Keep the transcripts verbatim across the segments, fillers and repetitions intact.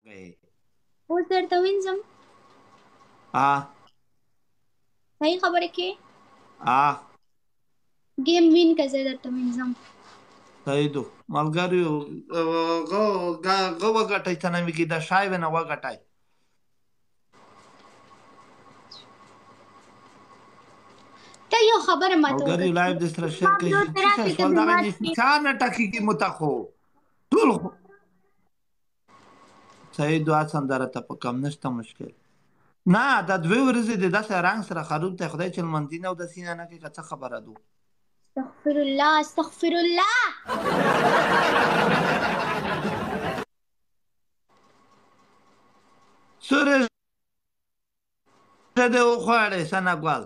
ای اوس درته وینځم. آ صحیح خبره کې آ ګیم وین که زه درته وینځم. صحیح دو ملګریو غو غو وګټئ څه نه میږي د شای ونه وګټئ ته یو خبره ماته ملګریو وکړه لایف د سره شیر ما کوي یو چې څه طرف شی کې سوال دغه زما نشي چا نه ټکېږي متخو ټول خو- صحیح دعا سندره ته په کم نشته مشکل نه دا دوه ورځې د داسې رنګ سره خروب ته خدای چې لمنځي نه او د سینه نه کې که څه خبره دو استغفر الله استغفر الله. سورې دې وخوړې سنه ګل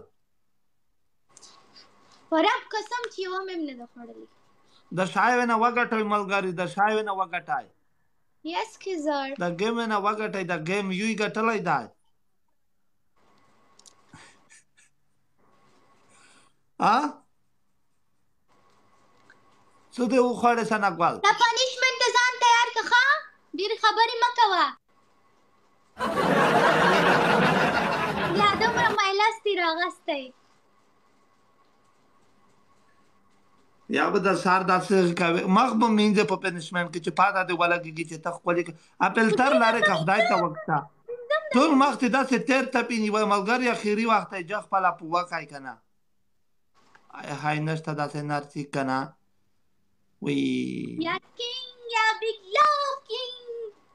په رب قسم چې یوه مې هم نه ده خوړلې. د شای ونه وګټئ ملګري د شای ونه وګټئ یس که زر د ګیم ونه وګټئ د ګیم یوی ګټلی دی ا څه دې وخوړې سنه ګل دا پنیشمنت ته ځان تیار که ښه ډېرې خبرې مه کوه. لا دومره مایلستې راغستی یا به د سهار داسې کوي مخ به مینځه په پنشمنټ کې چې پاته دې ولګېږي چې ته ښکلې کړې اپلتر لرې که خدای ته وکړه ټول مخ دې داسې تیر تپي نیوی ملګري اخري وخت دی جه خپله په وکړئ که نه ای های نشته داسې نرسي که نه وی یا کینګ یا بیګ لو کینګ.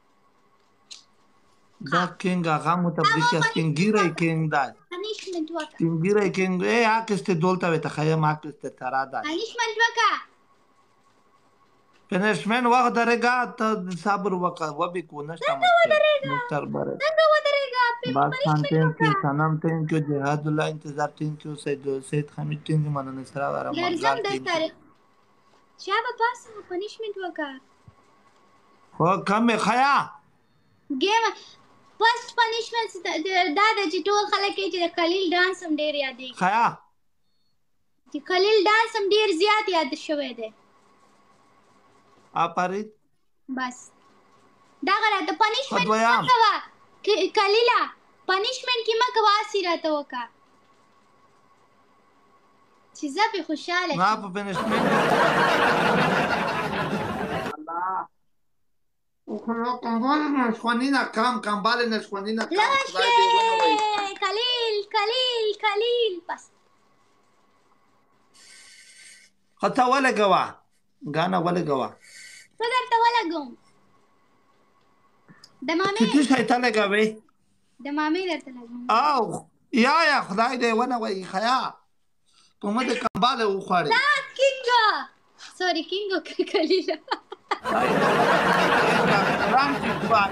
دا کینګ هغه متبریک سپین ګیری کینګ دی پنیشمنت وکړه سپین ګیری کینګ ای عکس ته دولته وي ته خیم عکس ته ترا دی پنیشمنت وکړه. پنشمنٹ وقت درېږه ته صبر وکړه وبې کو نشته څنګه مشکل ودرېږه مستر بره څنګه ودرېږه بس خان پنیشمنت تhank you وکړه. سنم thank you جهاد الله انتظار thank you سید سید حمید thank you مننه سره ورم لرزم ملګر د thank you سره شابه پاسه پنیشمنت وکړه. خو کم خیا ګیم بس پنیشمنت دا ده چې ټول خلک یې چې د خلیل ډانس هم ډېر یادېږي خیا چې خلیل ډانس هم ډېر زیات یاد شوی دی. آفرین بس دغه راته پنیشمنت مه خدویام کوه خلیله پنیشمنت کې مه کوه هسې راته وکړه چې زه پې خوشحاله نه شم. په پنشمنٹ الله کمبال نشخوانینا کم کمبال نشخوانینا کم خدای دې ونه وایي لږه خلیل خلیل خلیل بس ښه ته ولګوه ګانا ولګوه څه درته ولګوم د چې مامې څه شی ته لګوې د مامې درته لګوم. او یا یا خدای دې ونه وایي خیا په مه د کمباله وخوړې نه کینګه سوري کینګو که خلیله خدای دې ونه وایي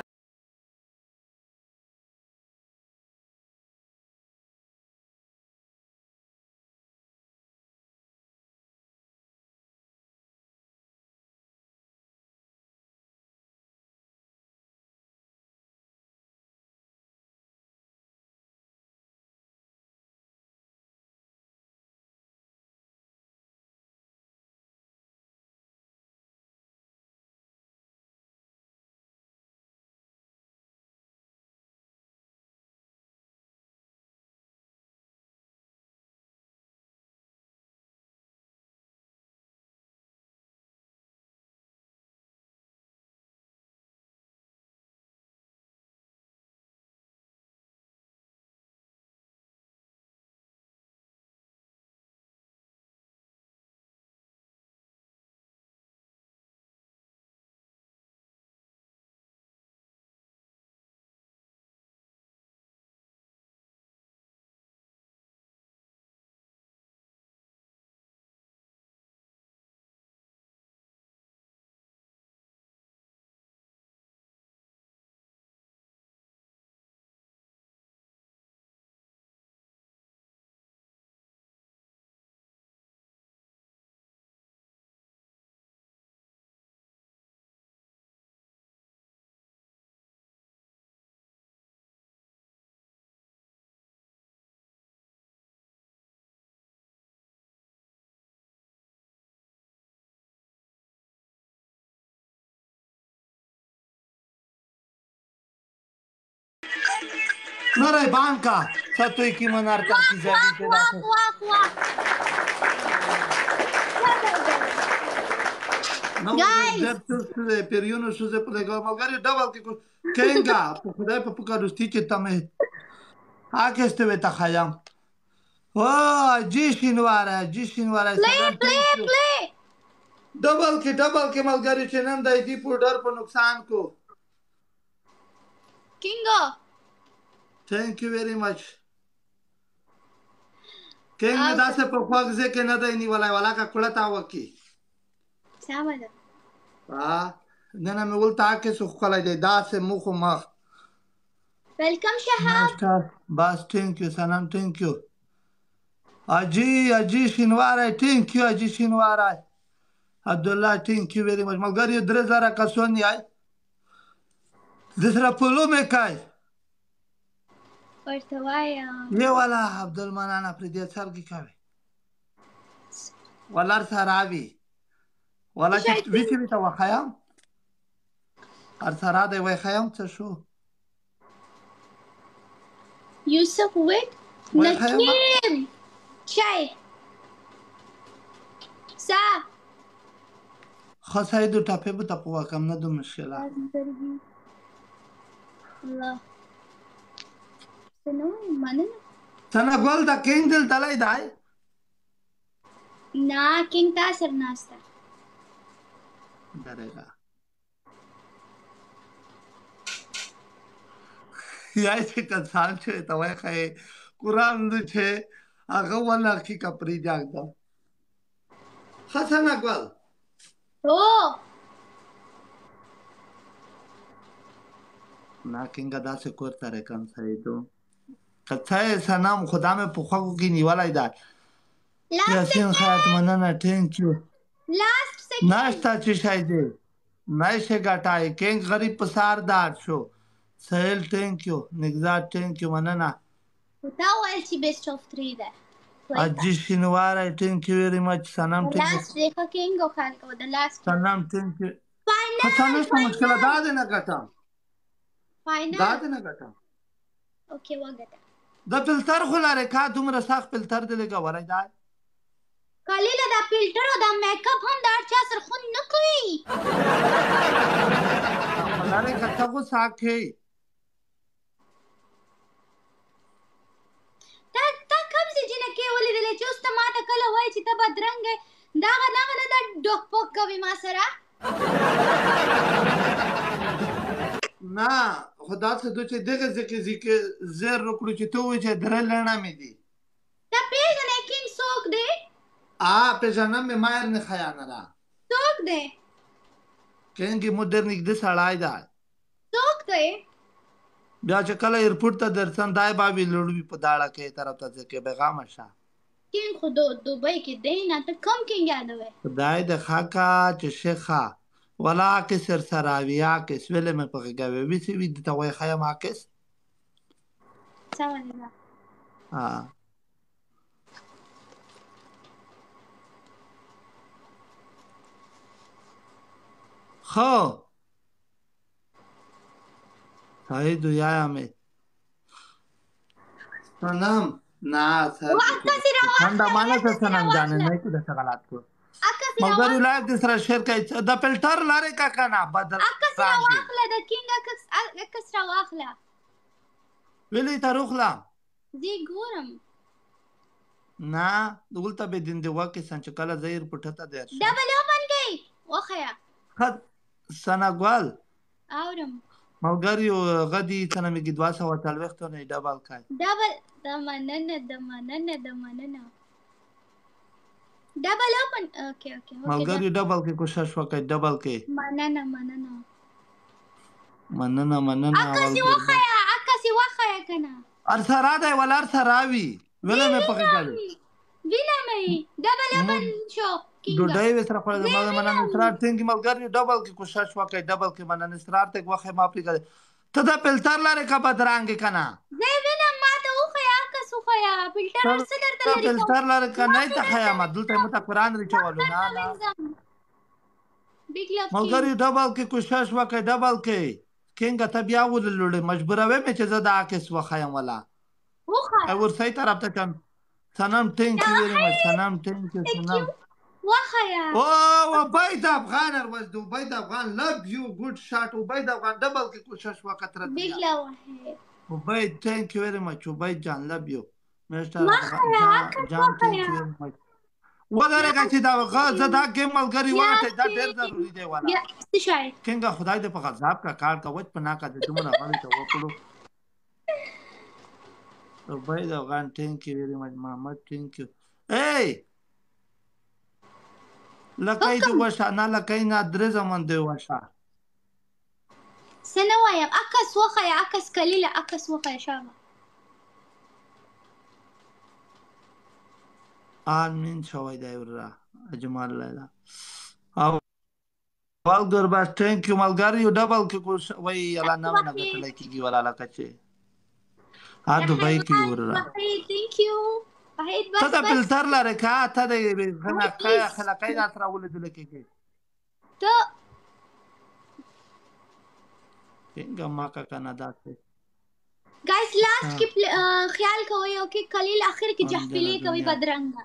No rai banca. Sato iki manar tarki zagi ke वाह dase. वाह वाह No guys zep suze periuno suze plega magari double ke kenga po khudai po pukarusti che tame akeste veta khayam. Oh, ji shinwara, ji shinwara play salam play thank you. play double K double K मलगारी से नंदा इदी पुडर पर नुकसान को kingo thank you very much केंग में awesome दासे पर ख्वागजे के नदा इनी वाला वाला का कुड़ता वकी samada हाँ नना में उल्टा के सुख कलाई दे दासे मुख मख welcome shahab मास्टर बस thank you Sanam thank you अजी अजी शिनवारा थैंक यू अजी Shinwara Abdullah thank you very much मलगारी दरे जरा का सोनी आई दूसरा पुलो में काय ortawaya ये वाला अब्दुल मनाना प्रीतिया सर की कावे वाला सरावी वाला ايش چې عايزين ویچې ویته وخیام ارسرا دی وخیام څه شو يوسف وين وخیام نكيم شاي سا خسای دو ټاپې به ته په وکم نه دو مشکله لازم ترجي الله سنوي مننا څنګه ګول دا کین دل تلای دی نا كينگ تاسر ناستا درېګه یا چې کسان چې ته وخی قرآن دو چې هغه ولا کی کپری جاګدا حسن ګول اوه ना किंगा दा से कोर तारे कम सही तो कथा है सनाम खुदा में पुखा को की निवाला इधर last यासीन खैत second मनना थैंक यू last second नाश्ता चिशाई दे नाइशे गाटाई केंग गरीब पसारदार शो सहेल थैंक यू निगजार थैंक यू मनना وتاول شي best of three ده अजी Shinwar I thank you very much Sanam the thank you last देखो كينج وخالك the last one Sanam thank you final खसाने से मुश्किल final दा देना गटा दा final देना गटा اوكي وقت दा फिल्टर खुला रे का तुम रसाख फिल्टर दे लेगा वराई दा قليل دا فلتر او دا میک اپ هم دا چا سر خون نه کوي खुला रे कथा को साख है تا تا کوم سي جنہ کې ولیدل چې اوس ته ماته کله وای چې ته بدرنګ دا غنا غنا دا ډوک پوک کوي ما سره ना खुदा से दो चे देखे ज़िके ज़िके ज़ेर रुकड़ू चे तो वो चे धरे लेना में दी تا پیژنې کینګ څوک دی आ पे जन्म में मायर ने खाया नरा څوک دی कहेंगे मॉडर्निक दे सड़ाई दा څوک دی बया चे कल एयरपोर्ट ता दर्शन दाए बाबी लुड़वी पदाड़ा के तरफ ता के बेगाम शा کینګ خو دو دوبۍ کې دی نه ته کوم کینګ یادوي दाए दे खाका चे शेखा वला के सर सराविया के स्वेले में पके गवे विसी विद ता वही खाया माकेस سمه ده हाँ खो साही दुया में सनम ना सर वाका सिरा वाका ठंडा माना से वाका सिरा सनम जाने वाका नहीं कुछ सगलात को اکا سره मगर लाइव दूसरा शेर का द फिल्टर लारे का काना बदल اکا سره واخله د کینګ اکا اکا سره واخله ویلی تاروخلا زی ګورم ना उल्टा به दिन देवा के संच कला زهیر پټتا دیر ډبل اوپن کړئ وخیا خد سنغوال اورم ملګر یو غدي تنه می دوه سوه تلوخت نه ډبل کای ډبل د مننه د مننه د مننه ډبل اوپن اوکې اوکې ملګر یو ډبل کې کوشش وکړ ډبل کې مننه مننه مننه مننه اکا سی وخیا اکا سی وخیا کنه ارسرا دی ول ارسراوي ولا مې پکې کړی وینا مې ډبل اوپن شو ډوډۍ وسره خو د مال مننه اسرار څنګه ملګر یو ډبل کې کوشش وکړ ډبل کې مننه اسرار ته وخه ما پرې کړ ته دا پلتر لاره کا بدرانګ کنه زه وینا ما ته وخیا اکا سو خیا فلټر څه درته لري پلتر لاره کا نه ته خیا ما دلته مت قرآن ریچولو نه نه بیگ لف ملګر یو ډبل کې کوشش وکړ ډبل کې کینګه ته بیا ولولې مجبوروي مې چې زه د عکس وښیم ولا وخایه ور صحیح طرف ته چم سلام thank you very much سلام thank you thank you سلام وخایه Oh, Ubaid Afghan was the Ubaid Afghan. Love you. Good shot. Ubaid Afghan double की कोशिश वक़्त रहती big है. love है Ubaid, thank you very much. Ubaid Jan, love you. Mister Afghan, وخایه Jan, عکس Jan, thank you وخایه very much. ودره کا چې دا غا زدا ګیم ملګری واټه دا ډېر یاسین ضروری دی والا. یا څه شای څنګه خدای دې په غضب کا کار کا وچ پنا کا دې دومره غړي ته وکړو. Ubaid Afghan, thank you very much. Muhammad, thank you. Hey! لکای دی حکم وشا نه لکای نه درې زمون دی وشا. څه نه وایم عکس وخایه عکس کلیله عکس وخایه شابه آمین شوی دی ورا اجمال لیلا او والګر بس ټینک یو ملګری یو ډبل کې کوش وای یلا نه نه وخی غتل کیږي ولا لکه چې ا یا دبي کې حیوان ورا وخی thank you وحید ته بس د بس فلټر لاره کا ته د غنا وحید کای پلیز خلکای نه تر ولې دل کې ته څنګه ما کا کنه داسه guys last की play- अ, ख्याल कोई ओके कलील आखिर की हम जहफिली जरा कभी दुनिया बदरंगा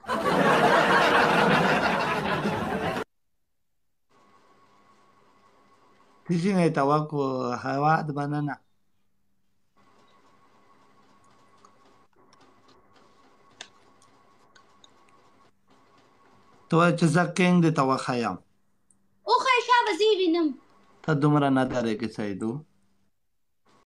تیجی نه توقع هوا د بنانا تو چې زکینګ د توخایم او خیشا وزیوینم ته دومره نه درې کې سیدو